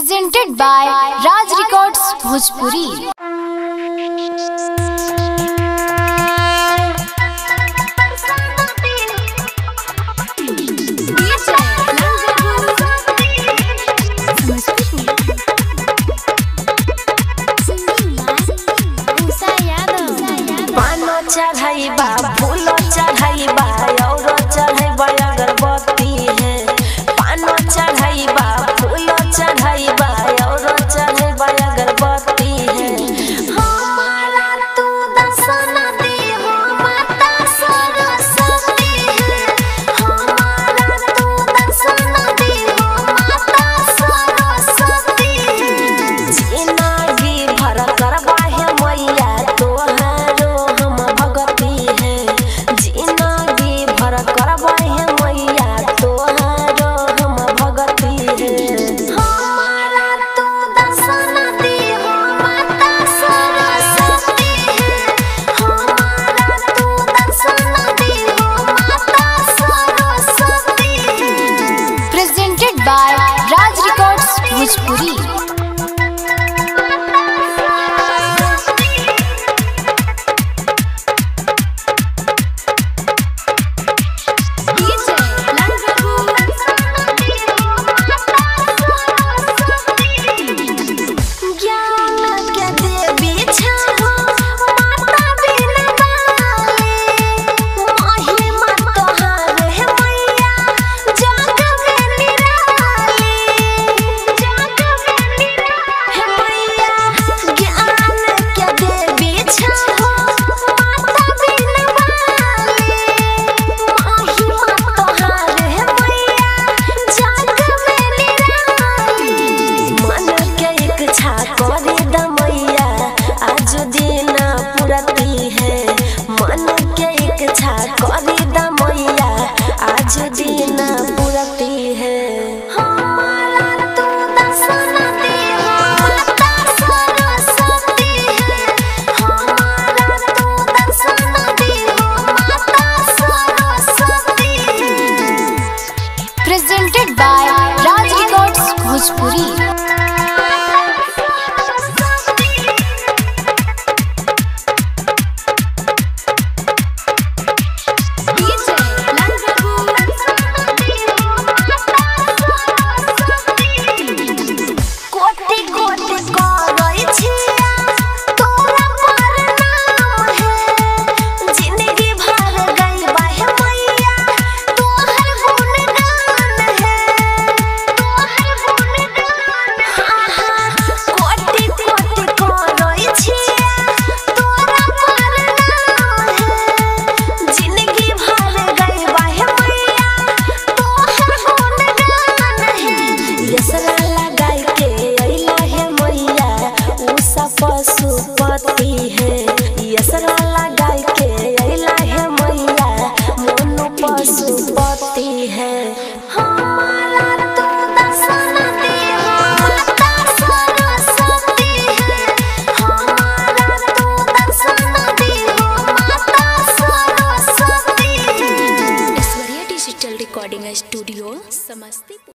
Presented by Raj Records Bhojpuri. चढ़ाई बा फूल चढ़ाई बा और चढ़ाई बा अगरबत्ती है। पान चढ़ाई बा फूल चढ़ाई बा और चढ़ाई बा अगरबत्ती है। हमारा तू दर्शन दे हो माता सरस्वती है। हमारा तू दर्शन दे हो माता सरस्वती है। जिंदगी भर करबा है मैया तोहारो करबा है मैया तोहारो हम भगती है। हमारा तू दर्शन दे हो माता सरस्वती है। हमारा तू दर्शन दे हो माता सरस्वती है। Presented by Raj Records Bhojpuri. Presented by Raj Records Bhojpuri.